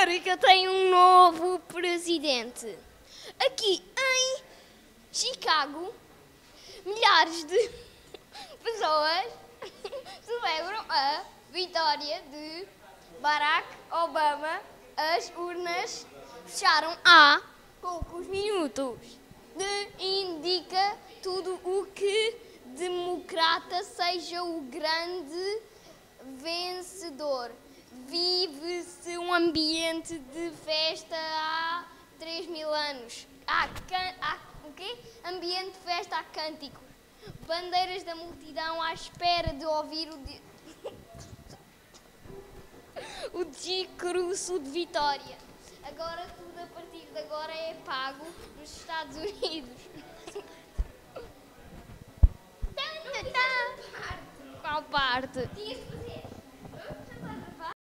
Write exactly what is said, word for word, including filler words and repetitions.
América tem um novo presidente. Aqui em Chicago, milhares de pessoas celebram a vitória de Barack Obama. As urnas fecharam há poucos minutos. Indica tudo o que democrata seja o grande vencedor. Vive-se um ambiente de festa há três mil anos. Há, can... há o quê? Ambiente de festa há cânticos. Bandeiras da multidão à espera de ouvir o, di... o discurso de vitória. Agora tudo a partir de agora é pago nos Estados Unidos. Qual parte?